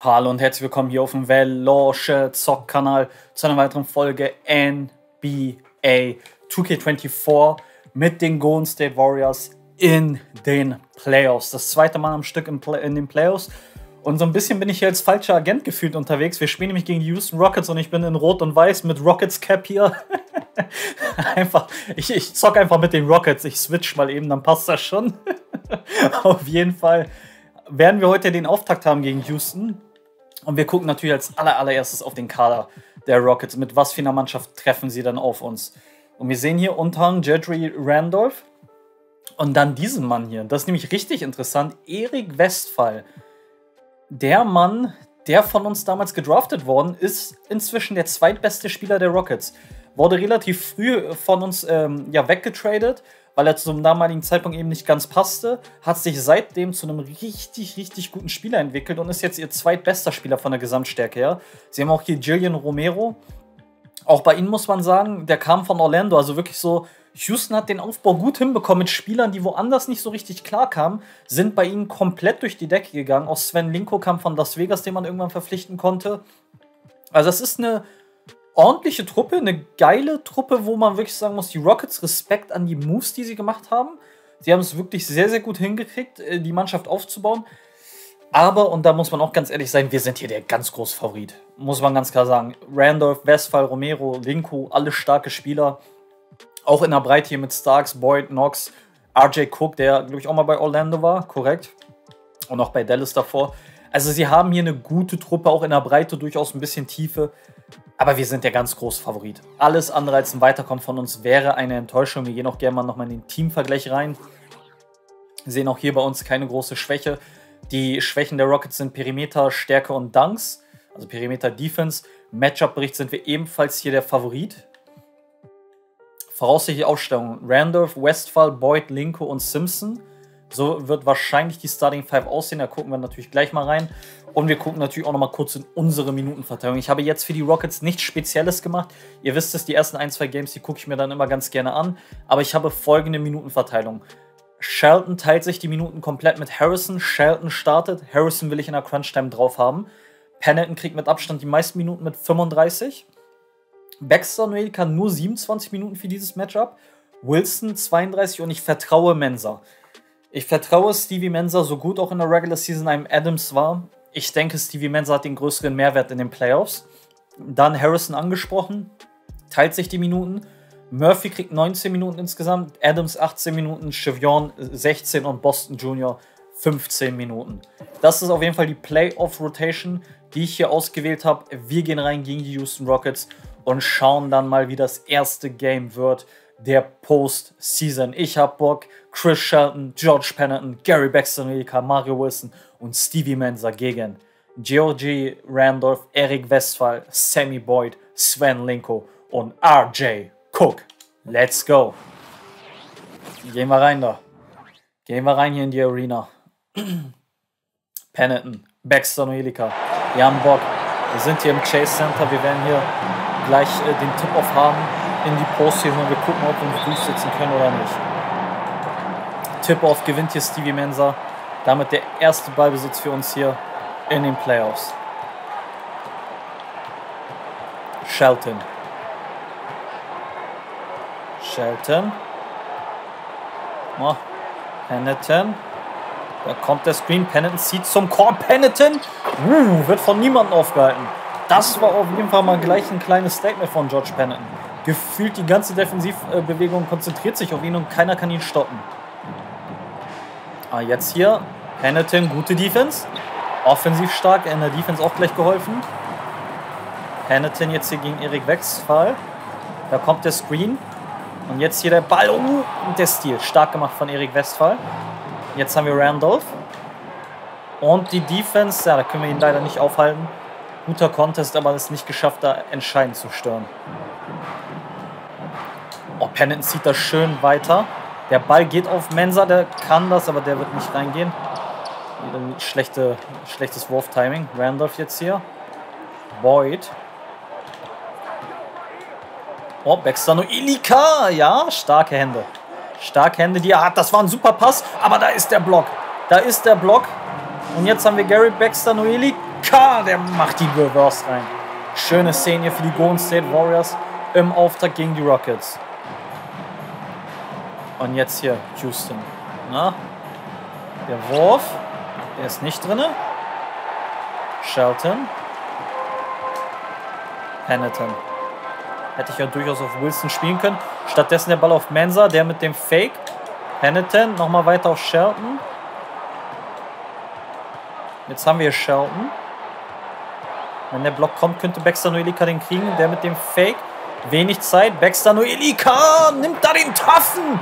Hallo und herzlich willkommen hier auf dem Veloce Zock-Kanal zu einer weiteren Folge NBA 2K24 mit den Golden State Warriors in den Playoffs. Das zweite Mal am Stück in den Playoffs. Und so ein bisschen bin ich hier als falscher Agent gefühlt unterwegs. Wir spielen nämlich gegen die Houston Rockets und ich bin in Rot und Weiß mit Rockets Cap hier. Ich zock einfach mit den Rockets. Ich switch mal eben, dann passt das schon. Auf jeden Fall werden wir heute den Auftakt haben gegen Houston. Und wir gucken natürlich als allererstes auf den Kader der Rockets. Mit was für einer Mannschaft treffen sie dann auf uns? Und wir sehen hier unter anderem Jedrick Randolph. Und dann diesen Mann hier. Das ist nämlich richtig interessant. Erik Westphal. Der Mann, der von uns damals gedraftet worden ist, inzwischen der zweitbeste Spieler der Rockets. Wurde relativ früh von uns weggetradet, weil er zum damaligen Zeitpunkt eben nicht ganz passte. Hat sich seitdem zu einem richtig guten Spieler entwickelt und ist jetzt ihr zweitbester Spieler von der Gesamtstärke her. Sie haben auch hier Julian Romero. Auch bei ihm muss man sagen, der kam von Orlando, also wirklich so. Houston hat den Aufbau gut hinbekommen mit Spielern, die woanders nicht so richtig klar kamen, sind bei ihnen komplett durch die Decke gegangen. Auch Sven Linko kam von Las Vegas, den man irgendwann verpflichten konnte. Also das ist eine ordentliche Truppe, eine geile Truppe, wo man wirklich sagen muss, die Rockets Respekt an die Moves, die sie gemacht haben. Sie haben es wirklich sehr gut hingekriegt, die Mannschaft aufzubauen. Aber, und da muss man auch ganz ehrlich sein, wir sind hier der ganz große Favorit. Muss man ganz klar sagen. Randolph, Westphal, Romero, Linko, alle starke Spieler. Auch in der Breite hier mit Starks, Boyd, Knox, RJ Cook, der, glaube ich, auch mal bei Orlando war, korrekt. Und auch bei Dallas davor. Also sie haben hier eine gute Truppe, auch in der Breite durchaus ein bisschen Tiefe. Aber wir sind der ganz große Favorit. Alles andere als ein Weiterkommen von uns wäre eine Enttäuschung. Wir gehen auch gerne mal nochmal in den Teamvergleich rein. Wir sehen auch hier bei uns keine große Schwäche. Die Schwächen der Rockets sind Perimeter, Stärke und Dunks. Also Perimeter, Defense. Matchup-Bericht sind wir ebenfalls hier der Favorit. Voraussichtliche Aufstellung: Randolph, Westphal, Boyd, Linko und Simpson. So wird wahrscheinlich die Starting Five aussehen. Da gucken wir natürlich gleich mal rein. Und wir gucken natürlich auch noch mal kurz in unsere Minutenverteilung. Ich habe jetzt für die Rockets nichts Spezielles gemacht. Ihr wisst es, die ersten 1-2 Games, die gucke ich mir dann immer ganz gerne an. Aber ich habe folgende Minutenverteilung. Shelton teilt sich die Minuten komplett mit Harrison. Shelton startet. Harrison will ich in der Crunch-Time drauf haben. Penetton kriegt mit Abstand die meisten Minuten mit 35. Baxter Noel kann nur 27 Minuten für dieses Matchup. Wilson 32 und ich vertraue Mensah. Ich vertraue Stevie Mensah, so gut auch in der Regular Season einem Adams war. Ich denke, Stevie Mensah hat den größeren Mehrwert in den Playoffs. Dann Harrison angesprochen, teilt sich die Minuten. Murphy kriegt 19 Minuten insgesamt, Adams 18 Minuten, Chevion 16 und Boston Jr. 15 Minuten. Das ist auf jeden Fall die Playoff-Rotation, die ich hier ausgewählt habe. Wir gehen rein gegen die Houston Rockets und schauen dann mal, wie das erste Game wird der Postseason. Ich hab Bock. Chris Shelton, George Penetton, Gary Baxter, Mario Wilson und Stevie Mensah gegen Jedrick Randolph, Erik Westphal, Sammy Boyd, Sven Linko und RJ Cook. Let's go. Gehen wir rein da. Gehen wir rein hier in die Arena. Penetton, Baxter, wir haben Bock. Wir sind hier im Chase Center. Wir werden hier gleich den Tip-Off haben in die Postseason und wir gucken, ob wir uns durchsetzen können oder nicht. Tip-Off gewinnt hier Stevie Mensah. Damit der erste Ballbesitz für uns hier in den Playoffs. Shelton. Oh, Penetton. Da kommt der Screen. Penetton zieht zum Korb. Penetton wird von niemandem aufgehalten. Das war auf jeden Fall mal gleich ein kleines Statement von George Penetton. Gefühlt die ganze Defensivbewegung konzentriert sich auf ihn und keiner kann ihn stoppen. Jetzt hier Penetton, gute Defense. Offensiv stark, in der Defense auch gleich geholfen. Penetton jetzt hier gegen Erik Westphal. Da kommt der Screen. Und jetzt hier der Ball. Und der Steal. Stark gemacht von Erik Westphal. Jetzt haben wir Randolph. Und die Defense, ja, da können wir ihn leider nicht aufhalten. Guter Contest, aber es nicht geschafft, da entscheidend zu stören. Oh, Penetton zieht das schön weiter. Der Ball geht auf Mensah, der kann das, aber der wird nicht reingehen. Schlechtes Wurftiming. Randolph jetzt hier. Boyd. Oh, Baxter Noel, ja, starke Hände. Starke Hände, die er hat. Das war ein super Pass, aber da ist der Block. Da ist der Block. Und jetzt haben wir Gary Baxter Noel. K, der macht die Reverse rein. Schöne Szene hier für die Golden State Warriors im Auftakt gegen die Rockets. Und jetzt hier Houston. Na? Der Wurf. Der ist nicht drin. Shelton. Hamilton. Hätte ich ja durchaus auf Wilson spielen können. Stattdessen der Ball auf Mensah, der mit dem Fake. Hamilton, nochmal weiter auf Shelton. Jetzt haben wir Shelton. Wenn der Block kommt, könnte Baxter Noelika den kriegen. Der mit dem Fake. Wenig Zeit. Baxter Noelika nimmt da den toughen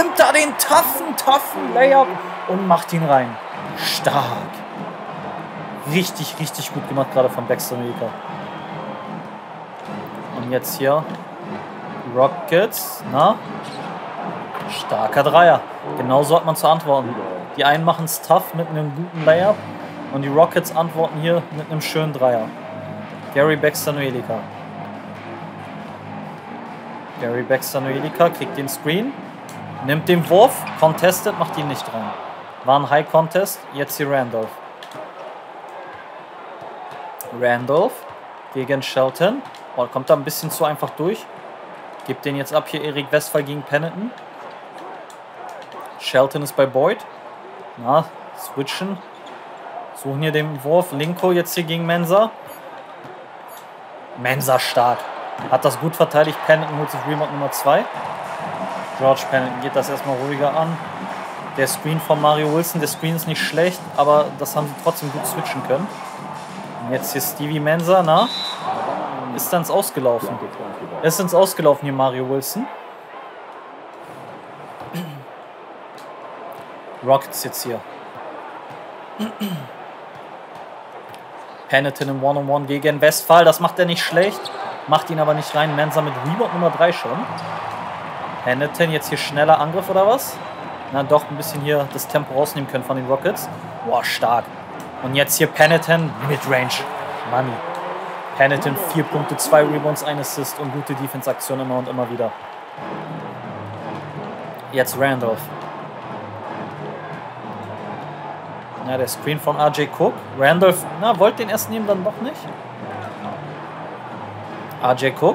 Layup und macht ihn rein. Stark. Richtig, richtig gut gemacht, gerade von Baxter Noelika. Und jetzt hier Rockets. Na? Starker Dreier. Genauso hat man zu antworten. Die einen machen es tough mit einem guten Layup und die Rockets antworten hier mit einem schönen Dreier. Gary Baxter Noelika. Gary Baxter Noelika kriegt den Screen, nimmt den Wurf, contestet, macht ihn nicht rein. War ein High Contest, jetzt hier Randolph. Randolph gegen Shelton. Oh, kommt da ein bisschen zu einfach durch. Gibt den jetzt ab hier Erik Westphal gegen Pennington. Shelton ist bei Boyd. Na, switchen. Suchen hier den Wurf. Linko jetzt hier gegen Mensah. Mensah stark. Hat das gut verteidigt. Pennington holt sich Rebound Nummer 2. George Pennington geht das erstmal ruhiger an. Der Screen von Mario Wilson. Der Screen ist nicht schlecht, aber das haben sie trotzdem gut switchen können. Und jetzt hier Stevie Mensah. Na? Ist dann ins Ausgelaufen. Ist ins Ausgelaufen hier Mario Wilson. Rockets jetzt hier. Pennington im One-on-One gegen Westphal. Das macht er nicht schlecht. Macht ihn aber nicht rein. Mensah mit Rebound Nummer 3 schon. Pennington jetzt hier schneller Angriff oder was? Na doch, ein bisschen hier das Tempo rausnehmen können von den Rockets. Boah, stark. Und jetzt hier Pennington Midrange. Money. Pennington 4 Punkte, 2 Rebounds, 1 Assist und gute Defense-Aktion immer und immer wieder. Jetzt Randolph. Ja, der Screen von RJ Cook. Randolph, na, wollte den erst nehmen, dann doch nicht. RJ Cook.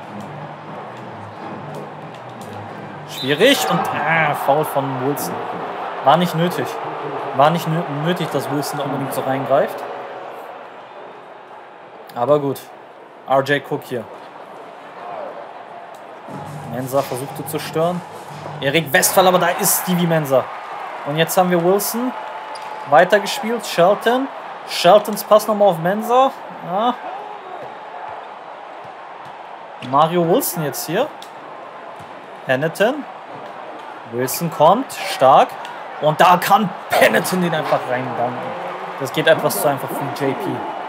Schwierig und Foul von Wilson. War nicht nötig. War nicht nötig, dass Wilson unbedingt so reingreift. Aber gut. RJ Cook hier. Mensah versuchte zu stören. Erik Westphal, aber da ist Stevie Mensah. Und jetzt haben wir Wilson. Weitergespielt. Shelton. Sheltons Pass nochmal auf Mensah. Ja. Mario Wilson jetzt hier. Pennington. Wilson kommt. Stark. Und da kann Pennington den einfach reindanken. Das geht etwas zu einfach für JP.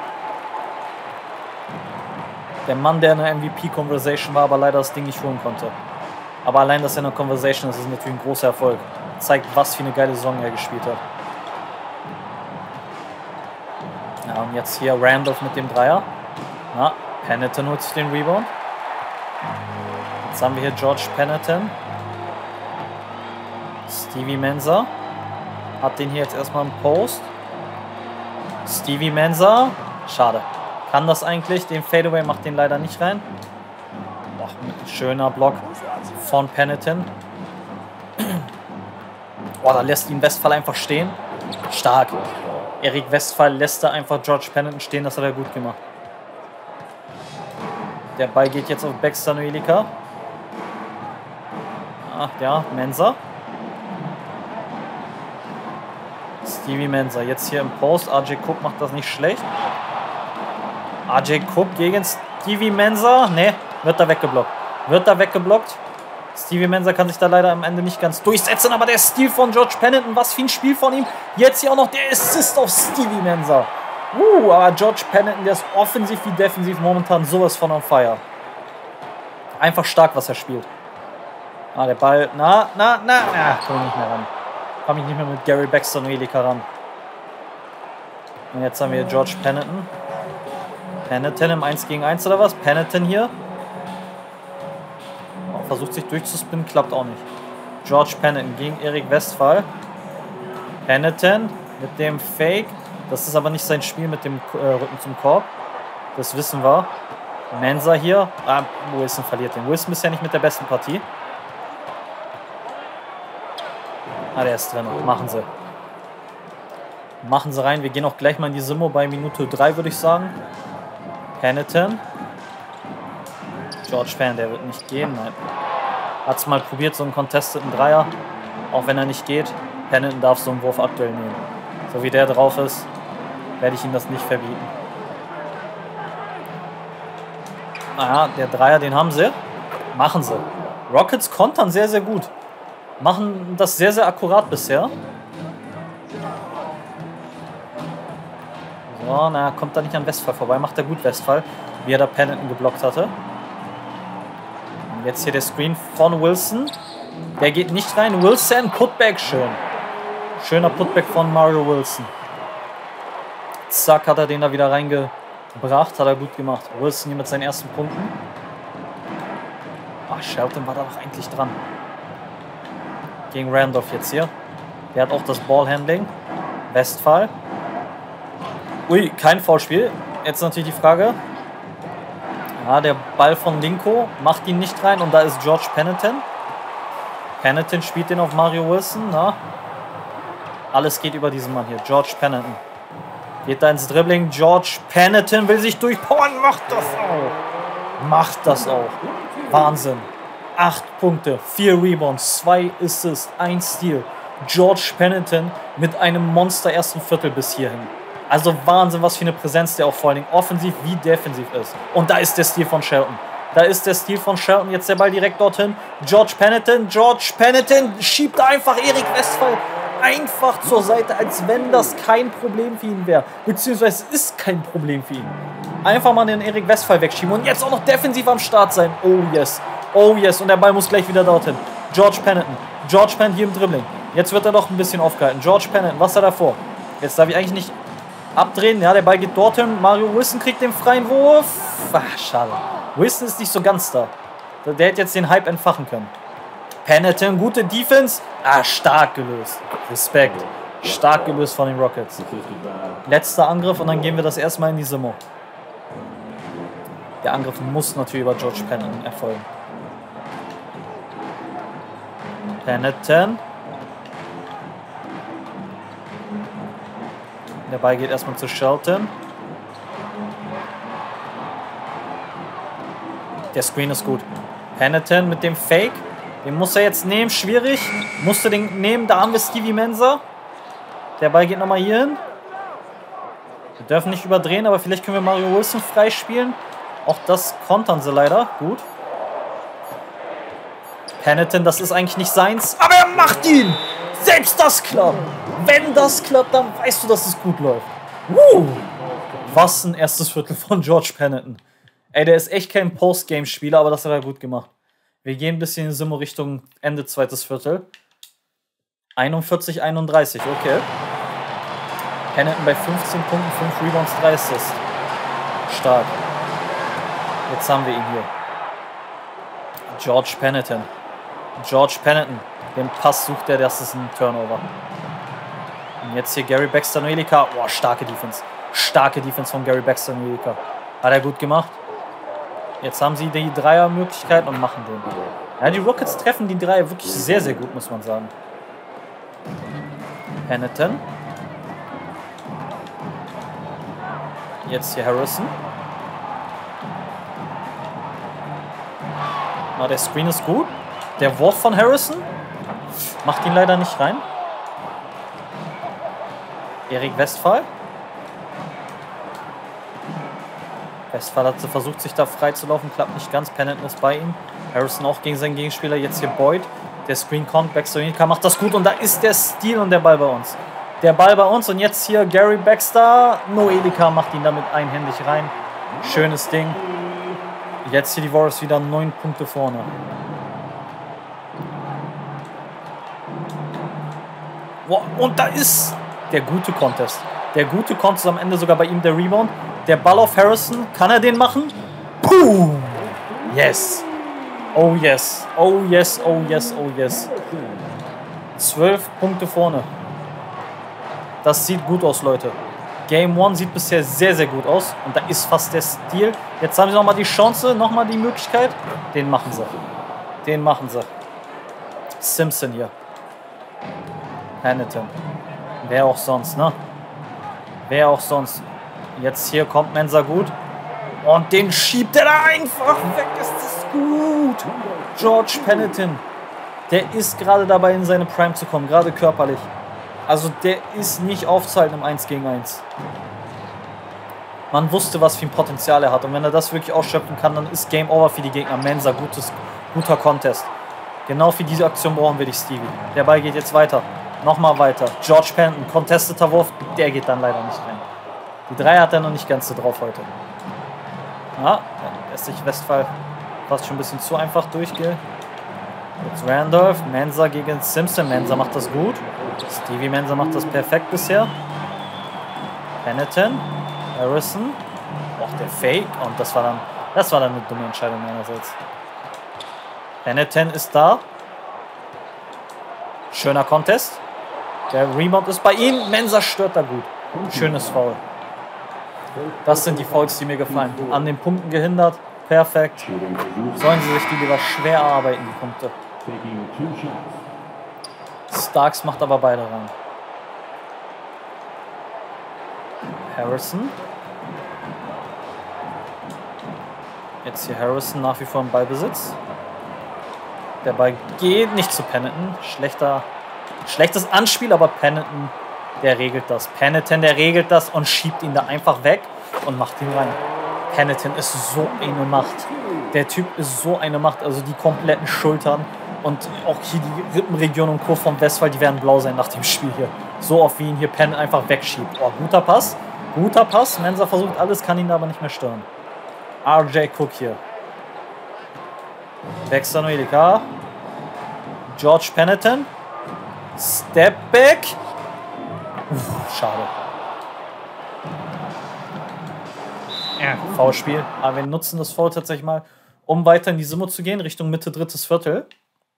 Der Mann, der in der MVP-Conversation war, aber leider das Ding nicht holen konnte. Aber allein, dass er in der Conversation ist, ist natürlich ein großer Erfolg. Zeigt, was für eine geile Saison er gespielt hat. Ja, und jetzt hier Randolph mit dem Dreier. Na, Pennington holt sich den Rebound. Jetzt haben wir hier George Pennington. Stevie Mensah. Hat den hier jetzt erstmal im Post. Stevie Mensah. Schade. Kann das eigentlich? Den Fadeaway macht den leider nicht rein. Boah, schöner Block von Pennington. Boah, da lässt ihn Westphal einfach stehen. Stark. Erik Westphal lässt da einfach George Pennington stehen. Das hat er gut gemacht. Der Ball geht jetzt auf Baxter Noelika. Ach ja, Mensah. Stevie Mensah. Jetzt hier im Post. RJ Cook macht das nicht schlecht. RJ Cook gegen Stevie Mensah. Ne, wird da weggeblockt. Wird da weggeblockt. Stevie Mensah kann sich da leider am Ende nicht ganz durchsetzen, aber der Steal von George Pennington, was für ein Spiel von ihm. Jetzt hier auch noch der Assist auf Stevie Mensah. Aber George Pennington, der ist offensiv wie defensiv momentan sowas von on fire. Einfach stark, was er spielt. Der Ball, komme ich nicht mehr ran. Komme ich nicht mehr mit Gary Baxter Noelika ran. Und jetzt haben wir George Pennington. Pennington im 1 gegen 1 oder was? Pennington hier. Versucht sich durchzuspinnen, klappt auch nicht. George Pennington gegen Erik Westphal. Pennington mit dem Fake. Das ist aber nicht sein Spiel mit dem Rücken zum Korb. Das wissen wir. Mensah hier. Wilson verliert den. Wilson ist ja nicht mit der besten Partie. Der ist drin. Machen sie. Machen sie rein. Wir gehen auch gleich mal in die Simo bei Minute 3, würde ich sagen. Penetton. George Pan, der wird nicht gehen. Nein. Hat es mal probiert, so einen contesteten Dreier. Auch wenn er nicht geht. Penetton darf so einen Wurf aktuell nehmen. So wie der drauf ist, werde ich ihm das nicht verbieten. Der Dreier, den haben sie. Machen sie. Rockets kontern sehr, sehr gut. Machen das sehr, sehr akkurat bisher. So, kommt da nicht an Westphal vorbei. Macht er gut, Westphal. Wie er da Penetton geblockt hatte. Und jetzt hier der Screen von Wilson. Der geht nicht rein. Wilson, Putback, schön. Schöner Putback von Mario Wilson. Zack, hat er den da wieder reingebracht. Hat er gut gemacht. Wilson hier mit seinen ersten Punkten. Shelton war da doch eigentlich dran. Gegen Randolph jetzt hier. Der hat auch das Ballhandling. Westphal. Ui, kein Foulspiel. Jetzt natürlich die Frage. Der Ball von Linko macht ihn nicht rein. Und da ist George Penetton. Penetton spielt den auf Mario Wilson. Alles geht über diesen Mann hier. George Penetton. Geht da ins Dribbling. George Penetton will sich durchpowern. Macht das auch. Macht das auch. Wahnsinn. 8 Punkte, 4 Rebounds, 2 Assists, 1 Steal. George Penetton mit einem Monster ersten Viertel bis hierhin. Also Wahnsinn, was für eine Präsenz der auch vor allen Dingen offensiv wie defensiv ist. Und da ist der Steal von Shelton. Da ist der Steal von Shelton. Jetzt der Ball direkt dorhin. George Penetton. George Penetton schiebt einfach Erik Westphal einfach zur Seite, als wenn das kein Problem für ihn wäre. Beziehungsweise es ist kein Problem für ihn. Einfach mal den Erik Westphal wegschieben und jetzt auch noch defensiv am Start sein. Oh yes. Oh yes. Und der Ball muss gleich wieder dorthin. George Penetton. George Penetton hier im Dribbling. Jetzt wird er noch ein bisschen aufgehalten. George Penetton, was hat er vor? Jetzt darf ich eigentlich nicht abdrehen. Ja, der Ball geht dorthin. Mario Wilson kriegt den freien Wurf. Schade. Wilson ist nicht so ganz da. Der hätte jetzt den Hype entfachen können. Penetton, gute Defense. Stark gelöst. Respekt. Stark gelöst von den Rockets. Letzter Angriff und dann gehen wir das erstmal in die Simo. Der Angriff muss natürlich über George Penetton erfolgen. Penetton. Der Ball geht erstmal zu Shelton. Der Screen ist gut. Penetton mit dem Fake. Den muss er jetzt nehmen. Schwierig. Musste den nehmen. Da haben wir Stevie Mensah. Der Ball geht nochmal hier hin. Wir dürfen nicht überdrehen, aber vielleicht können wir Mario Wilson freispielen. Auch das kontern sie leider. Gut. Penetton, das ist eigentlich nicht seins. Aber er macht ihn! Selbst das klappt! Wenn das klappt, dann weißt du, dass es gut läuft. Was ein erstes Viertel von George Penetton. Ey, der ist echt kein Postgame-Spieler, aber das hat er gut gemacht. Wir gehen ein bisschen in Simo Richtung Ende zweites Viertel. 41-31, okay. Penetton bei 15 Punkten, 5 Rebounds, 3 Assists. Stark. Jetzt haben wir ihn hier. George Penetton. George Penetton. Den Pass sucht er, das ist ein Turnover. Und jetzt hier Gary Baxter-Noelika. Boah, starke Defense. Starke Defense von Gary Baxter-Noelika. Hat er gut gemacht. Jetzt haben sie die Dreiermöglichkeit und machen den. Ja, die Rockets treffen die Dreier wirklich sehr, sehr gut, muss man sagen. Penetton. Jetzt hier Harrison. Der Screen ist gut. Der Wurf von Harrison macht ihn leider nicht rein. Erik Westphal. Westphal hat versucht, sich da frei zu laufen. Klappt nicht ganz. Penetton ist bei ihm. Harrison auch gegen seinen Gegenspieler. Jetzt hier Boyd. Der Screen kommt. Baxter macht das gut. Und da ist der Steal und der Ball bei uns. Der Ball bei uns. Und jetzt hier Gary Baxter. Noelika macht ihn damit einhändig rein. Schönes Ding. Jetzt hier die Warriors wieder 9 Punkte vorne. Und da ist der gute Contest. Der gute Contest am Ende sogar bei ihm der Rebound. Der Ball auf Harrison. Kann er den machen? Puh! Yes. Oh yes. Oh yes, oh yes, oh yes. 12 Punkte vorne. Das sieht gut aus, Leute. Game 1 sieht bisher sehr, sehr gut aus. Und da ist fast der Stil. Jetzt haben sie nochmal die Chance, nochmal die Möglichkeit. Den machen sie. Den machen sie. Simpson hier. Hamilton. Wer auch sonst, ne? Wer auch sonst. Jetzt hier kommt Mensah gut. Und den schiebt er da einfach weg. Ist das gut. George Pennington. Der ist gerade dabei, in seine Prime zu kommen. Gerade körperlich. Also der ist nicht aufzuhalten im 1 gegen 1. Man wusste, was für ein Potenzial er hat. Und wenn er das wirklich ausschöpfen kann, dann ist Game Over für die Gegner. Mensah, guter Contest. Genau für diese Aktion brauchen wir dich, Stevie. Der Ball geht jetzt weiter. Nochmal weiter. George Pennington, contesteter Wurf. Der geht dann leider nicht rein. Die 3 hat er noch nicht ganz so drauf heute. Ja, lässt sich Westphal fast schon ein bisschen zu einfach durchgehen. Jetzt Randolph, Mensah gegen Simpson. Mensah macht das gut. Stevie Mensah macht das perfekt bisher. Pennington, Harrison. Och, der Fake. Und das war dann eine dumme Entscheidung meinerseits. Pennington ist da. Schöner Contest. Der Rebound ist bei ihm. Mensah stört da gut. Schönes Foul. Das sind die Fouls, die mir gefallen. An den Punkten gehindert. Perfekt. Sollen sie sich die lieber schwer erarbeiten, die Punkte. Starks macht aber beide rein. Harrison. Jetzt hier Harrison nach wie vor im Ballbesitz. Der Ball geht nicht zu Pennington. Schlechtes Anspiel, aber Pennington, der regelt das. Pennington, der regelt das und schiebt ihn da einfach weg und macht ihn rein. Pennington ist so eine Macht. Der Typ ist so eine Macht. Also die kompletten Schultern und auch hier die Rippenregion und Co. vom Westphal, die werden blau sein nach dem Spiel hier. So oft wie ihn hier Pennington einfach wegschiebt. Oh, guter Pass. Guter Pass. Mensah versucht alles, kann ihn aber nicht mehr stören. RJ Cook hier. Dexter Noelika. George Pennington. Step back. Schade. Ja, Foulspiel. Aber wir nutzen das Foul tatsächlich mal, um weiter in die Summe zu gehen, Richtung Mitte, drittes Viertel.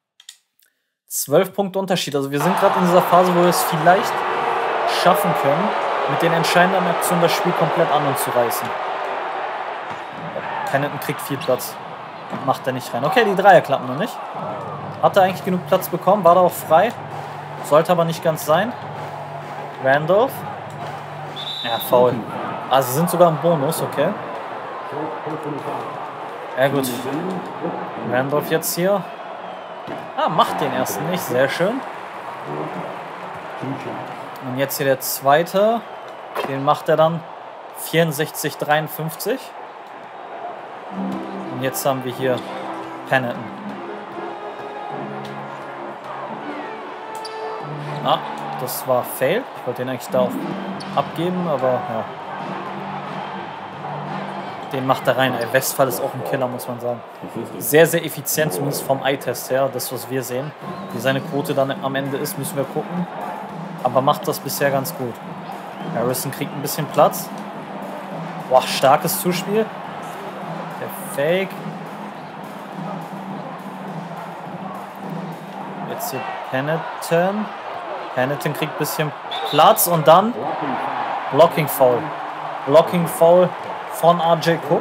12 Punkte Unterschied. Also wir sind gerade in dieser Phase, wo wir es vielleicht schaffen können, mit den entscheidenden Aktionen das Spiel komplett an uns zu reißen. Pennington kriegt viel Platz. Macht er nicht rein. Okay, die Dreier klappen noch nicht. Hat er eigentlich genug Platz bekommen, war da auch frei. Sollte aber nicht ganz sein. Randolph. Ja, Foul. Also sind sogar im Bonus, okay. Ja gut. Randolph jetzt hier. Ah, macht den ersten nicht. Sehr schön. Und jetzt hier der zweite. Den macht er dann 64-53. Und jetzt haben wir hier Pennington. Ah, das war Fail. Ich wollte den eigentlich da auch abgeben, aber ja. Den macht er rein. Ey, Westphal ist auch ein Killer, muss man sagen. Sehr, sehr effizient, zumindest vom Eye-Test her. Das, was wir sehen. Wie seine Quote dann am Ende ist, müssen wir gucken. Aber macht das bisher ganz gut. Harrison kriegt ein bisschen Platz. Boah, starkes Zuspiel. Der Fake. Jetzt hier Pennington. Pennington kriegt ein bisschen Platz und dann Blocking Foul. Blocking Foul von RJ Cook.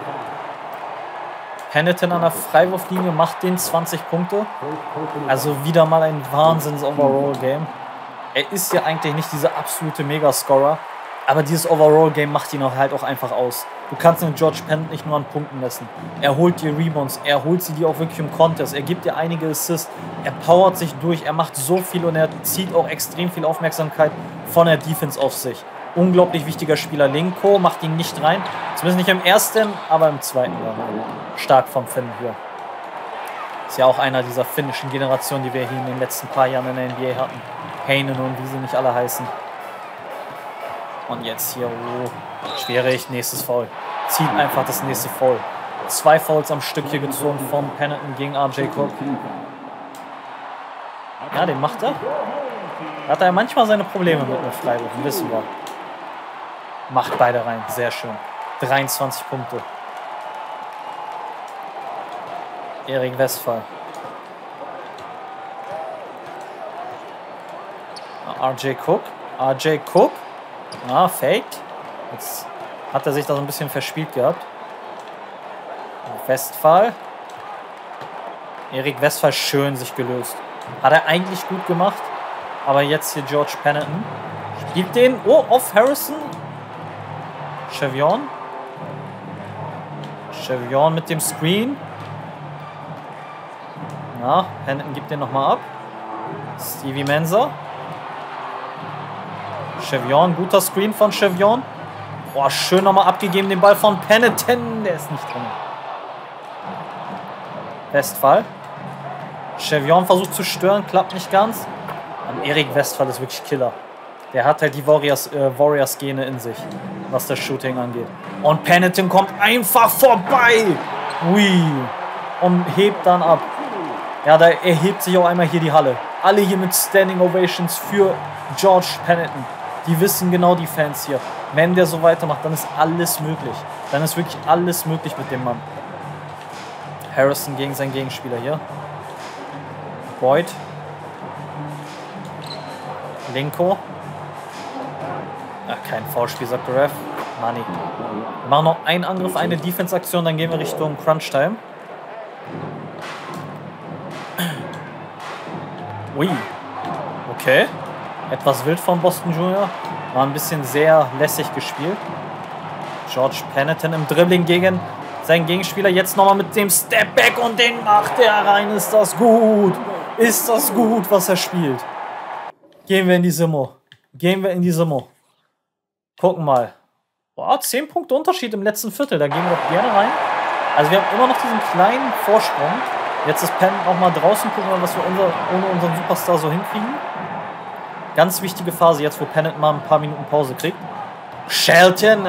Pennington an der Freiwurflinie macht den 20 Punkte. Also wieder mal ein Wahnsinns-Overall-Game. Er ist ja eigentlich nicht dieser absolute Megascorer, aber dieses Overall-Game macht ihn halt auch einfach aus. Du kannst den George Pennington nicht nur an Punkten messen. Er holt dir Rebounds, er holt sie dir auch wirklich im Contest, er gibt dir einige Assists, er powert sich durch, er macht so viel und er zieht auch extrem viel Aufmerksamkeit von der Defense auf sich. Unglaublich wichtiger Spieler. Linko macht ihn nicht rein, zumindest nicht im ersten, aber im zweiten. Stark vom Finn hier. Ist ja auch einer dieser finnischen Generationen, die wir hier in den letzten paar Jahren in der NBA hatten. Heinen und wie sie nicht alle heißen. Und jetzt hier, oh, schwierig, nächstes Foul. Zieht einfach das nächste Foul. 2 Fouls am Stück hier gezogen von Pennington gegen RJ Cook. Ja, den macht er. Da hat er ja manchmal seine Probleme mit einem Freiwurf, wissen wir. Macht beide rein, sehr schön. 23 Punkte. Erik Westphal. RJ Cook. RJ Cook. Ah, Fake. Jetzt hat er sich da so ein bisschen verspielt gehabt. Westphal. Erik Westphal schön sich gelöst. Hat er eigentlich gut gemacht. Aber jetzt hier George Penneton. Spielt den. Oh, auf Harrison. Chevion. Chevion mit dem Screen. Na, Penneton gibt den nochmal ab. Stevie Mensah. Chevion, guter Screen von Chevion. Boah, schön nochmal abgegeben, den Ball von Penneton. Der ist nicht drin. Westphal. Chevion versucht zu stören, klappt nicht ganz. Und Erik Westphal ist wirklich Killer. Der hat halt die Warriors-Gene in sich, was das Shooting angeht. Und Penneton kommt einfach vorbei. Ui. Und hebt dann ab. Ja, da erhebt sich auch einmal hier die Halle. Alle hier mit Standing Ovations für George Penneton. Die wissen genau, die Fans hier. Wenn der so weitermacht, dann ist alles möglich. Dann ist wirklich alles möglich mit dem Mann. Harrison gegen seinen Gegenspieler hier. Boyd. Linko. Ach, kein Foulspiel, sagt der Ref. Money. Wir machen noch einen Angriff, eine Defense-Aktion, dann gehen wir Richtung Crunch-Time. Ui. Okay. Etwas wild von Boston Junior. War ein bisschen sehr lässig gespielt. George Penneton im Dribbling gegen seinen Gegenspieler. Jetzt nochmal mit dem Stepback und den macht er rein. Ist das gut? Ist das gut, was er spielt? Gehen wir in die Simo. Gehen wir in die Simo. Gucken mal. Boah, 10 Punkte Unterschied im letzten Viertel. Da gehen wir doch gerne rein. Also wir haben immer noch diesen kleinen Vorsprung. Jetzt ist Penn auch mal draußen. Gucken wir, was wir ohne unseren Superstar so hinkriegen. Ganz wichtige Phase jetzt, wo Penneton mal ein paar Minuten Pause kriegt. Shelton,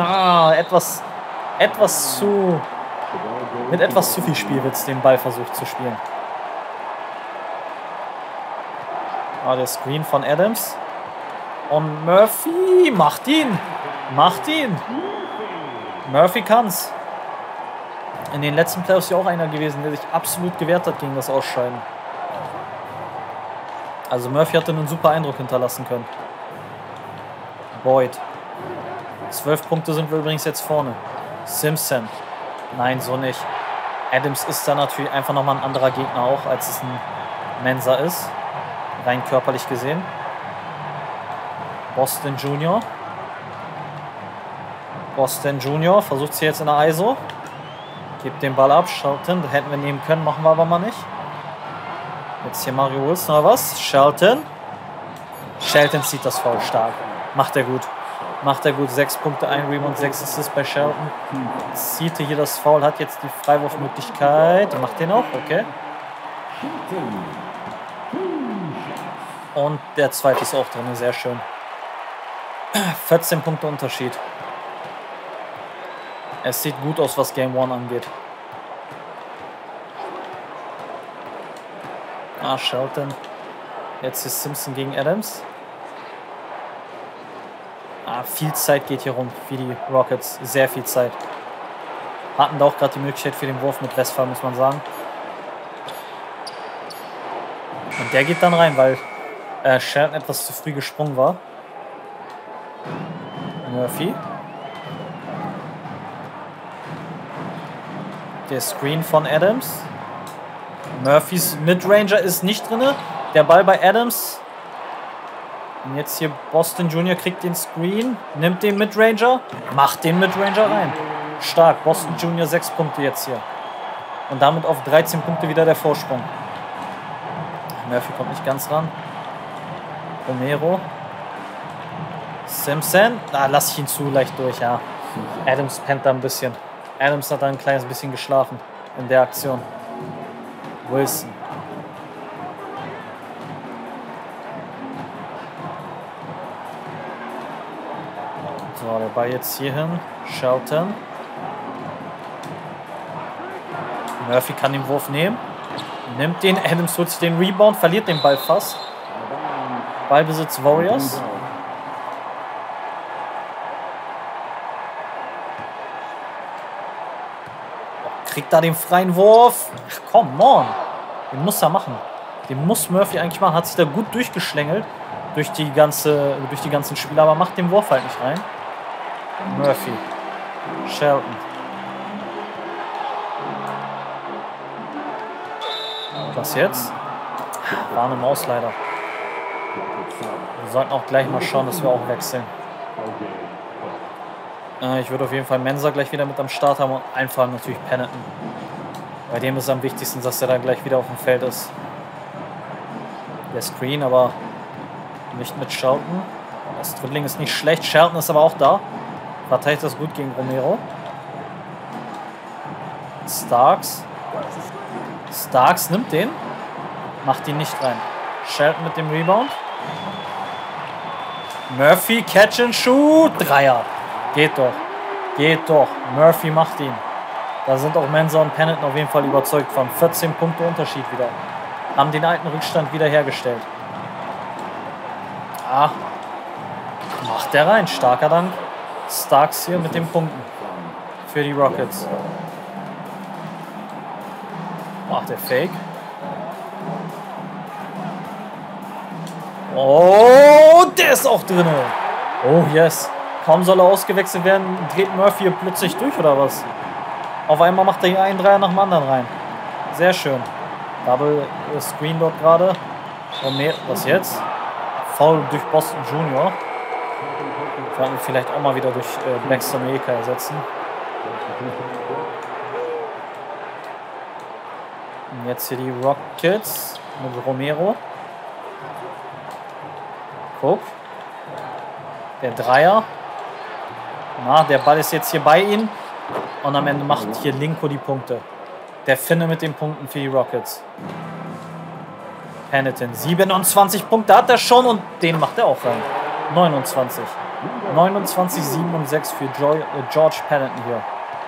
mit etwas zu viel Spielwitz den Ball versucht zu spielen. Ah, der Screen von Adams. Und Murphy macht ihn. Macht ihn. Murphy kann's. In den letzten Playoffs ist ja auch einer gewesen, der sich absolut gewehrt hat gegen das Ausscheiden. Also Murphy hatte einen super Eindruck hinterlassen können. Boyd. 12 Punkte sind wir übrigens jetzt vorne. Simpson. Nein, so nicht. Adams ist da natürlich einfach nochmal ein anderer Gegner auch, als es ein Mensah ist. Rein körperlich gesehen. Boston Junior. Boston Junior versucht sie jetzt in der ISO. Gibt den Ball ab. Shelton, hätten wir nehmen können, machen wir aber mal nicht. Jetzt hier Mario Wilson oder was? Shelton. Shelton zieht das Foul stark. Macht er gut. Macht er gut. 6 Punkte, 1 Rebound, 6 Assists bei Shelton. Zieht hier das Foul, hat jetzt die Freiwurfmöglichkeit. Macht den auch, okay. Und der zweite ist auch drin, sehr schön. 14 Punkte Unterschied. Es sieht gut aus, was Game 1 angeht. Ah, Shelton. Jetzt ist Simpson gegen Adams. Ah, viel Zeit geht hier rum für die Rockets. Sehr viel Zeit. Hatten da auch gerade die Möglichkeit für den Wurf mit Westphal, muss man sagen. Und der geht dann rein, weil Shelton etwas zu früh gesprungen war. Murphy. Der Screen von Adams. Murphys Midranger ist nicht drin. Der Ball bei Adams. Und jetzt hier Boston Junior kriegt den Screen. Nimmt den Midranger. Macht den Midranger rein. Stark. Boston Junior 6 Punkte jetzt hier. Und damit auf 13 Punkte wieder der Vorsprung. Murphy kommt nicht ganz ran. Romero. Simpson. Da lasse ich ihn zu leicht durch, ja. Adams pennt da ein bisschen. Adams hat da ein kleines bisschen geschlafen in der Aktion. Wilson. So, der Ball jetzt hier hin. Shelton. Murphy kann den Wurf nehmen. Nimmt den. Adams holt sich den Rebound, verliert den Ball fast. Ballbesitz Warriors. Kriegt da den freien Wurf. Ach, come on. Den muss er machen. Den muss Murphy eigentlich machen. Hat sich da gut durchgeschlängelt durch die ganzen Spieler, aber macht den Wurf halt nicht rein. Murphy. Shelton. Was jetzt? War eine Maus leider. Wir sollten auch gleich mal schauen, dass wir auch wechseln. Ich würde auf jeden Fall Mensah gleich wieder mit am Start haben und einfach natürlich Penneton. Bei dem ist es am wichtigsten, dass er dann gleich wieder auf dem Feld ist. Der Screen, aber nicht mit Shelton. Das Dribbling ist nicht schlecht. Shelton ist aber auch da. Verteilt das gut gegen Romero. Starks. Starks nimmt den. Macht ihn nicht rein. Shelton mit dem Rebound. Murphy, Catch and Shoot. Dreier. Geht doch. Geht doch. Murphy macht ihn. Da sind auch Mensah und Penneton auf jeden Fall überzeugt von. 14 Punkte Unterschied wieder. Haben den alten Rückstand wieder hergestellt. Ah. Macht der rein. Starker Dank. Starks hier mit den Punkten. Für die Rockets. Macht der Fake. Oh, der ist auch drin. Oh, yes. Kaum soll er ausgewechselt werden, dreht Murphy hier plötzlich durch, oder was? Auf einmal macht er hier einen Dreier nach dem anderen rein. Sehr schön. Double Screen dort gerade. Was jetzt? Foul durch Boston Junior. Werden wir vielleicht auch mal wieder durch Baxter Meka ersetzen. Und jetzt hier die Rockets mit Romero. Guck. Der Dreier. Na, der Ball ist jetzt hier bei ihnen. Und am Ende macht hier Linko die Punkte. Der Finne mit den Punkten für die Rockets. Penneton. 27 Punkte hat er schon und den macht er auch rein. 29. 29, 7 und 6 für George Penneton hier.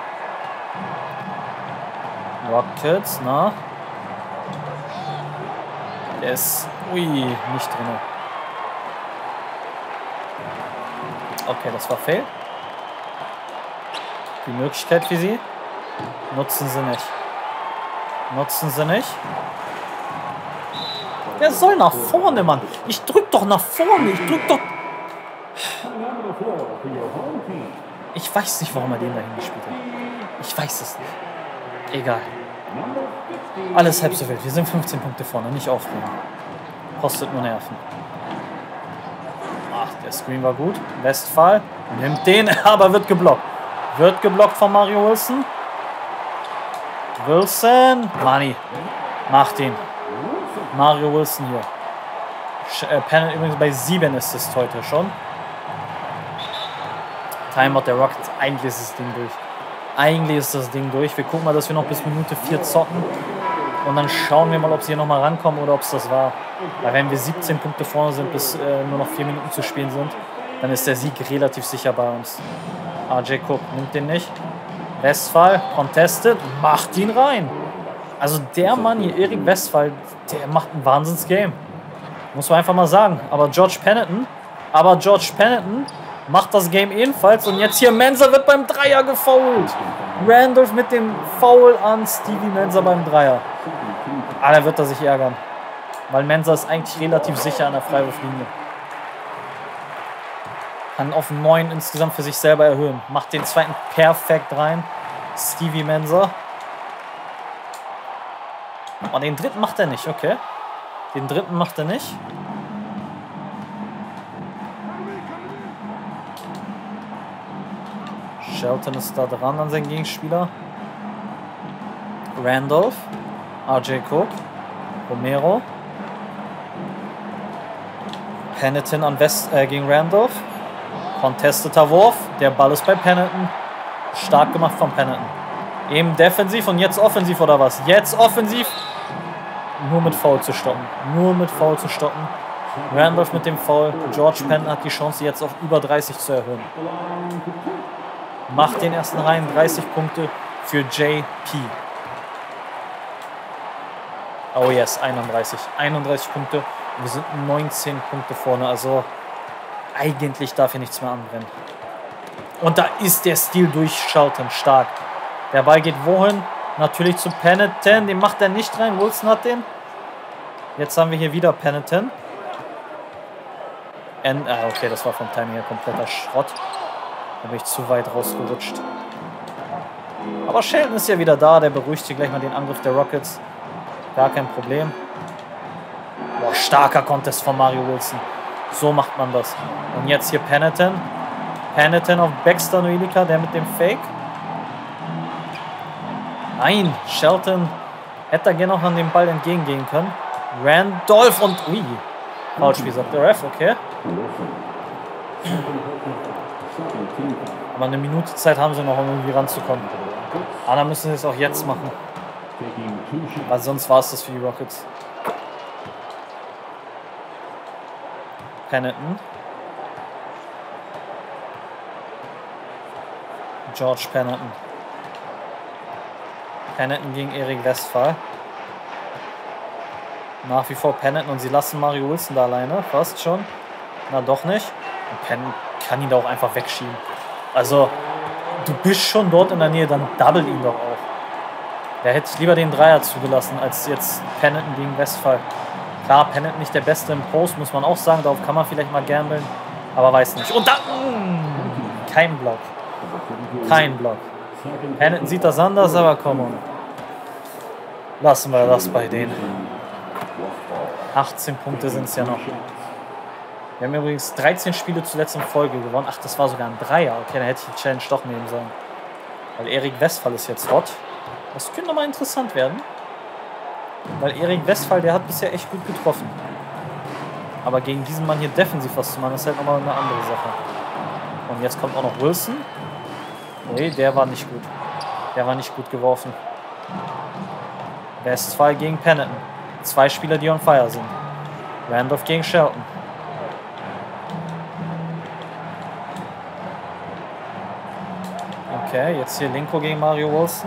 Rockets, na. Der ist, nicht drin. Okay, das war fail. Die Möglichkeit für sie. Nutzen sie nicht. Nutzen sie nicht. Der soll nach vorne, Mann. Ich drück doch nach vorne. Ich drück doch... Ich weiß nicht, warum er den da hingespielt hat. Ich weiß es nicht. Egal. Alles halb so wild. Wir sind 15 Punkte vorne. Nicht aufregen. Kostet nur Nerven. Ach, der Screen war gut. Westphal nimmt den, aber wird geblockt. Wird geblockt von Mario Wilson. Wilson. Money. Macht ihn. Mario Wilson hier. Penneton übrigens bei 7 ist es heute schon. Timeout der Rockets. Eigentlich ist das Ding durch. Eigentlich ist das Ding durch. Wir gucken mal, dass wir noch bis Minute 4 zocken. Und dann schauen wir mal, ob sie hier nochmal rankommen oder ob es das war. Weil wenn wir 17 Punkte vorne sind, bis nur noch 4 Minuten zu spielen sind, dann ist der Sieg relativ sicher bei uns. RJ Cook nimmt den nicht. Westphal, contested, macht ihn rein. Also der Mann hier, Erik Westphal, der macht ein Wahnsinns-Game. Muss man einfach mal sagen. Aber George Penneton macht das Game ebenfalls. Und jetzt hier Mensah wird beim Dreier gefoult. Randolph mit dem Foul an Stevie Mensah beim Dreier. Ah, da wird er sich ärgern. Weil Mensah ist eigentlich relativ sicher an der Freiwurflinie. Kann auf 9 insgesamt für sich selber erhöhen. Macht den zweiten perfekt rein. Stevie Mensah. Oh, den dritten macht er nicht, okay. Den dritten macht er nicht. Shelton ist da dran an seinen Gegenspieler. Randolph. RJ Cook. Romero. Penneton an gegen Randolph. Contesteter Wurf. Der Ball ist bei Penneton. Stark gemacht von Penneton. Eben defensiv und jetzt offensiv oder was? Jetzt offensiv. Nur mit Foul zu stoppen. Nur mit Foul zu stoppen. Randolph mit dem Foul. George Penneton hat die Chance jetzt auf über 30 zu erhöhen. Macht den ersten rein. 30 Punkte für JP. Oh yes, 31. 31 Punkte. Wir sind 19 Punkte vorne. Also eigentlich darf hier nichts mehr anbrennen. Und da ist der Stil durch Shelton stark. Der Ball geht wohin? Natürlich zu Penneton. Den macht er nicht rein. Wilson hat den. Jetzt haben wir hier wieder Penneton. Okay, das war vom Timing her kompletter Schrott. Da bin ich zu weit rausgerutscht. Aber Shelton ist ja wieder da. Der beruhigt hier gleich mal den Angriff der Rockets. Gar kein Problem. Boah, starker Contest von Mario Wilson. So macht man das. Und jetzt hier Penetton. Penetton auf Baxter Noelica, der mit dem Fake. Nein, Shelton hätte da gerne noch an den Ball entgegengehen können. Randolph und... Ui. Foulspiel, sagt der Ref, okay. Aber eine Minute Zeit haben sie noch, um irgendwie ranzukommen. Aber dann müssen sie es auch jetzt machen. Weil sonst war es das für die Rockets. Penetton. George Penetton. Penetton gegen Erik Westphal. Nach wie vor Penetton und sie lassen Mario Wilson da alleine. Fast schon. Na doch nicht. Und Penetton kann ihn da auch einfach wegschieben. Also, du bist schon dort in der Nähe, dann double ihn doch auch. Da hätte ich lieber den Dreier zugelassen, als jetzt Penetton gegen Westphal. Klar, Penetton nicht der Beste im Post, muss man auch sagen. Darauf kann man vielleicht mal gambeln. Aber weiß nicht. Und dann... kein Block. Kein Block. Penetton sieht das anders, aber komm on. Lassen wir das bei denen. 18 Punkte sind es ja noch. Wir haben übrigens 13 Spiele zuletzt in Folge gewonnen. Ach, das war sogar ein Dreier. Okay, dann hätte ich die Challenge doch nehmen sollen. Weil Erik Westphal ist jetzt hot. Das könnte mal interessant werden. Weil Erik Westphal, der hat bisher echt gut getroffen. Aber gegen diesen Mann hier defensiv was zu machen, ist halt nochmal eine andere Sache. Und jetzt kommt auch noch Wilson. Nee, der war nicht gut. Der war nicht gut geworfen. Westphal gegen Penetton. 2 Spieler, die on fire sind. Randolph gegen Shelton. Okay, jetzt hier Linko gegen Mario Wilson.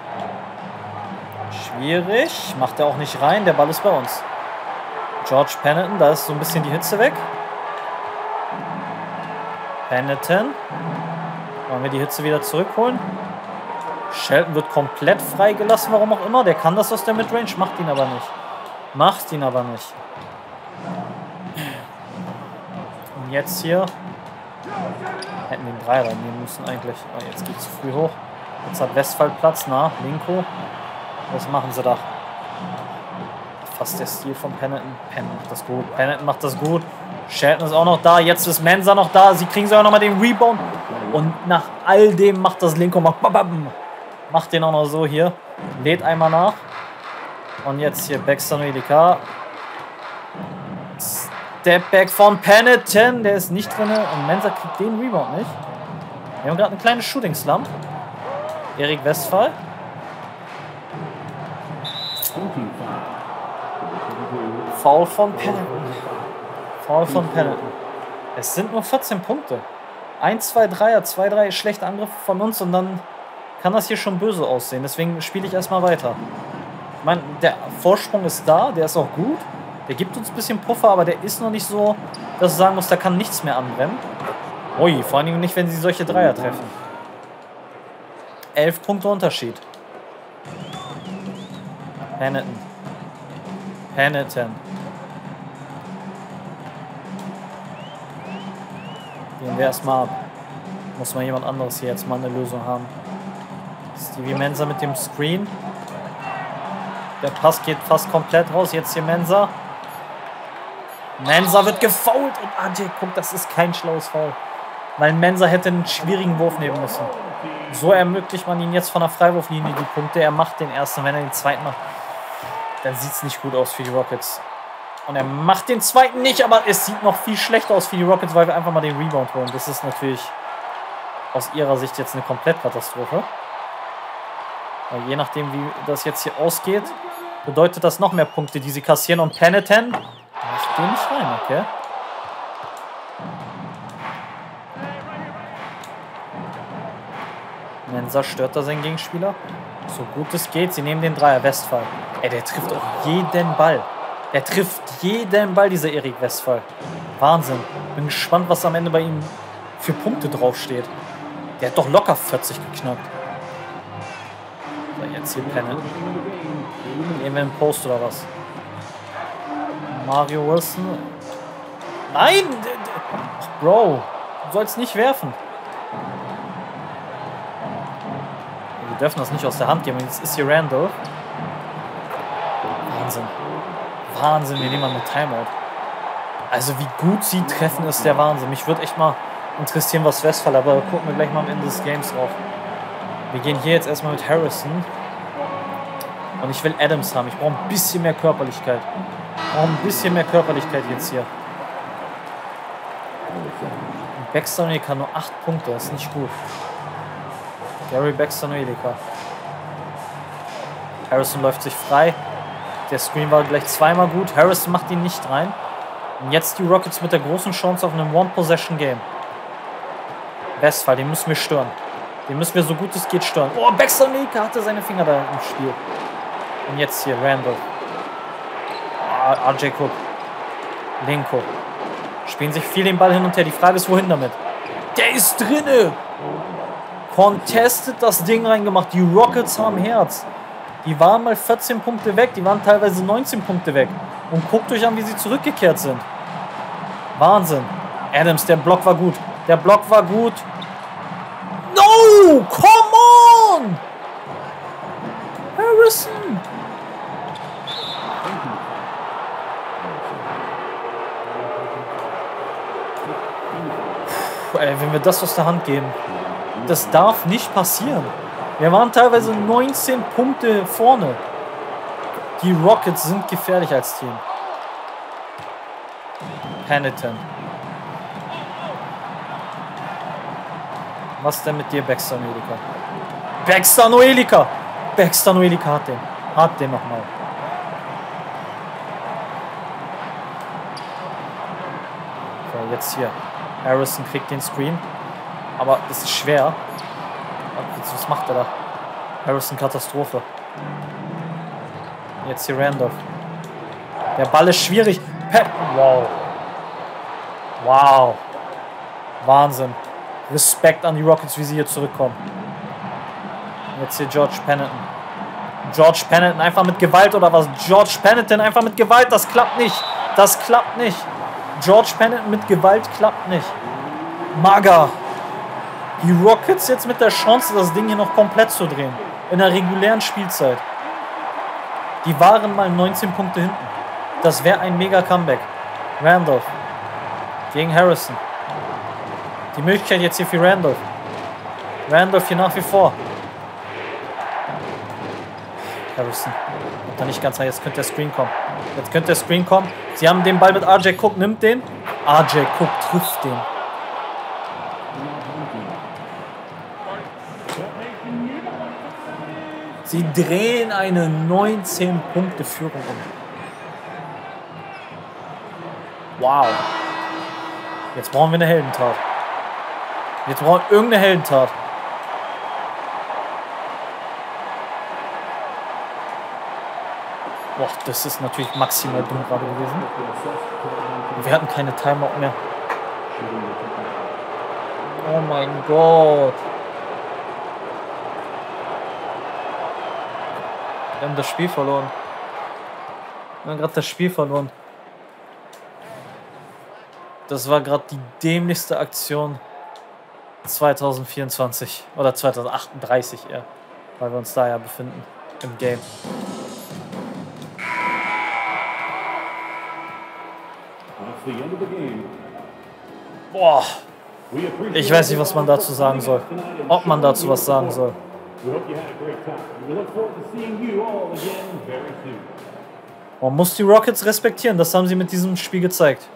Schwierig. Macht er auch nicht rein. Der Ball ist bei uns. George Penetton. Da ist so ein bisschen die Hitze weg. Penetton. Wollen wir die Hitze wieder zurückholen? Shelton wird komplett freigelassen, warum auch immer. Der kann das aus der Midrange, macht ihn aber nicht. Macht ihn aber nicht. Und jetzt hier. Hätten den Dreier reinnehmen müssen eigentlich. Oh, jetzt geht es zu früh hoch. Jetzt hat Westphal Platz. Na, Linko. Was machen sie da? Fast der Stil von Penetton. Penetton macht das gut. Penetton macht das gut. Shelton ist auch noch da. Jetzt ist Mensah noch da. Sie kriegen sogar noch mal den Rebound. Und nach all dem macht das Linko. Macht den auch noch so hier. Lädt einmal nach. Und jetzt hier Baxter Noelica. Stepback von Penetton. Der ist nicht drin. Und Mensah kriegt den Rebound nicht. Wir haben gerade eine kleine Shooting-Slump. Erik Westphal. Foul von Penetton. Foul von Penetton. Es sind nur 14 Punkte. 1, 2, 3er, 2, 3 schlechte Angriffe von uns und dann kann das hier schon böse aussehen. Deswegen spiele ich erstmal weiter. Ich meine, der Vorsprung ist da, der ist auch gut. Der gibt uns ein bisschen Puffer, aber der ist noch nicht so, dass ich sagen muss, da kann nichts mehr anbrennen. Ui, vor allem nicht, wenn sie solche Dreier treffen. 11 Punkte Unterschied. Penetton. Penetton. Gehen wir erstmal ab. Muss mal jemand anderes hier jetzt mal eine Lösung haben. Stevie Mensah mit dem Screen. Der Pass geht fast komplett raus. Jetzt hier Mensah. Mensah wird gefoult. Und AJ, guck, das ist kein schlaues Foul. Weil Mensah hätte einen schwierigen Wurf nehmen müssen. So ermöglicht man ihn jetzt von der Freiwurflinie die Punkte. Er macht den ersten. Wenn er den zweiten macht, dann sieht es nicht gut aus für die Rockets. Und er macht den zweiten nicht, aber es sieht noch viel schlechter aus für die Rockets, weil wir einfach mal den Rebound holen. Das ist natürlich aus ihrer Sicht jetzt eine Komplettkatastrophe. Weil je nachdem, wie das jetzt hier ausgeht, bedeutet das noch mehr Punkte, die sie kassieren. Und Penetton macht den nicht rein, okay? Mensah stört da seinen Gegenspieler. So gut es geht. Sie nehmen den Dreier. Westphal. Ey, der trifft auch jeden Ball. Er trifft jeden Ball, dieser Erik Westphal. Wahnsinn. Bin gespannt, was am Ende bei ihm für Punkte draufsteht. Der hat doch locker 40 geknackt. So, jetzt hier Penetton. Gehen wir in den Post oder was? Mario Wilson. Nein! Bro, du sollst nicht werfen. Wir dürfen das nicht aus der Hand geben. Jetzt ist hier Randall. Wahnsinn. Wahnsinn, wir nehmen mal mit Timeout. Also wie gut sie treffen, ist der Wahnsinn. Mich würde echt mal interessieren, was Westphal, aber gucken wir gleich mal am Ende des Games drauf. Wir gehen hier jetzt erstmal mit Harrison. Und ich will Adams haben. Ich brauche ein bisschen mehr Körperlichkeit. Ich brauche ein bisschen mehr Körperlichkeit jetzt hier. Baxter Noelika nur 8 Punkte, das ist nicht gut. Gary Baxter Noelika. Harrison läuft sich frei. Der Screen war gleich zweimal gut. Harrison macht ihn nicht rein. Und jetzt die Rockets mit der großen Chance auf einem One-Possession-Game. Westphal, den müssen wir stören. Den müssen wir so gut es geht stören. Oh, Baxter Noelika hatte seine Finger da im Spiel. Und jetzt hier Randall. RJ Cook. Linko. Spielen sich viel den Ball hin und her. Die Frage ist, wohin damit? Der ist drinne! Contested das Ding reingemacht. Die Rockets haben Herz. Die waren mal 14 Punkte weg. Die waren teilweise 19 Punkte weg. Und guckt euch an, wie sie zurückgekehrt sind. Wahnsinn. Adams, der Block war gut. Der Block war gut. No! Come on! Harrison! Ey, wenn wir das aus der Hand geben, das darf nicht passieren. Wir waren teilweise 19 Punkte vorne. Die Rockets sind gefährlich als Team. Hamilton. Was denn mit dir, Baxter Noelika? Baxter Noelika! Baxter Noelika hat den. Hat den nochmal. So, jetzt hier. Harrison kriegt den Screen. Aber das ist schwer. Was macht er da? Harrison Katastrophe. Jetzt hier Randolph. Der Ball ist schwierig. Wow. Wow. Wahnsinn. Respekt an die Rockets, wie sie hier zurückkommen. Jetzt hier George Pennington. George Pennington einfach mit Gewalt oder was? George Pennington einfach mit Gewalt. Das klappt nicht. Das klappt nicht. George Pennington mit Gewalt klappt nicht. Maga. Die Rockets jetzt mit der Chance, das Ding hier noch komplett zu drehen. In der regulären Spielzeit. Die waren mal 19 Punkte hinten. Das wäre ein mega Comeback. Randolph. Gegen Harrison. Die Möglichkeit jetzt hier für Randolph. Randolph hier nach wie vor. Harrison. Kommt da nicht ganz rein. Jetzt könnte der Screen kommen. Jetzt könnte der Screen kommen. Sie haben den Ball mit RJ Cook. Nimmt den. RJ Cook trifft den. Sie drehen eine 19-Punkte-Führung um. Wow. Jetzt brauchen wir eine Heldentat. Jetzt brauchen wir irgendeine Heldentat. Boah, das ist natürlich maximal dumm gerade gewesen. Wir hatten keine Timeout mehr. Oh mein Gott. Wir haben das Spiel verloren. Wir haben gerade das Spiel verloren. Das war gerade die dämlichste Aktion 2024 oder 2038 eher, weil wir uns da ja befinden im Game. Boah, ich weiß nicht, was man dazu sagen soll. Ob man dazu was sagen soll. Man muss die Rockets respektieren, das haben sie mit diesem Spiel gezeigt.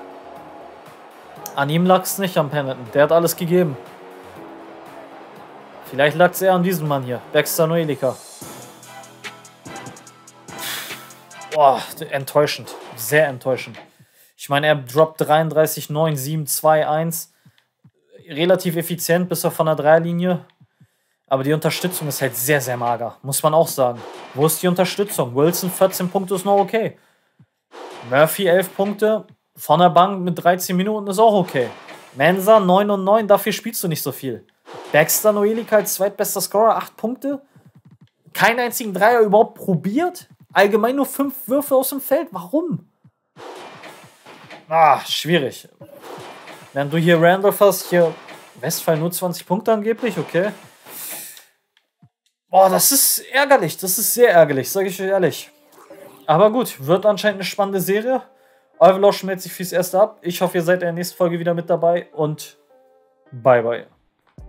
An ihm lag es nicht, am Pennington. Der hat alles gegeben. Vielleicht lag es eher an diesem Mann hier, Baxter Noelika. Boah, enttäuschend. Sehr enttäuschend. Ich meine, er droppt 33, 9, 7, 2, 1. Relativ effizient, bis auf von der Dreierlinie. Aber die Unterstützung ist halt sehr, sehr mager. Muss man auch sagen. Wo ist die Unterstützung? Wilson 14 Punkte ist noch okay. Murphy 11 Punkte. Von der Bank mit 13 Minuten ist auch okay. Mensah 9 und 9, dafür spielst du nicht so viel. Baxter Noelika als zweitbester Scorer, 8 Punkte. Keinen einzigen Dreier überhaupt probiert. Allgemein nur 5 Würfe aus dem Feld. Warum? Ah, schwierig. Während du hier Randolph hast, hier Westphal nur 20 Punkte angeblich, okay. Boah, das ist ärgerlich. Das ist sehr ärgerlich, sage ich euch ehrlich. Aber gut, wird anscheinend eine spannende Serie. Euer Vlog schmelzt sich fürs Erste ab. Ich hoffe, ihr seid in der nächsten Folge wieder mit dabei und bye bye.